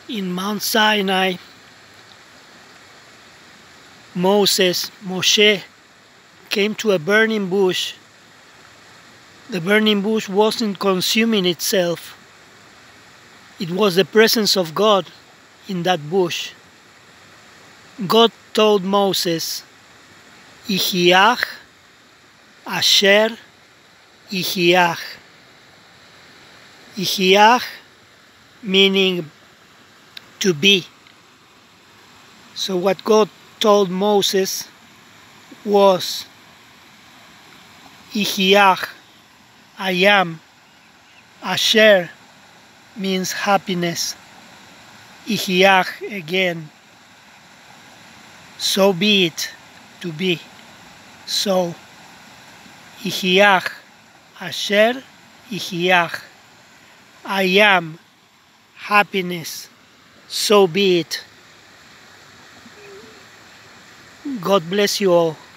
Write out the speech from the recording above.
In Mount Sinai, Moshe, came to a burning bush. The burning bush wasn't consuming itself. It was the presence of God in that bush. God told Moses, Ihiach Asher Ihiach. Ihiach meaning to be. So what God told Moses was, Ihiach, I am. Asher means happiness. Ihiach again. So be it, to be. So, Ihiach, Asher, Ihiach. I am happiness. So be it. God bless you all.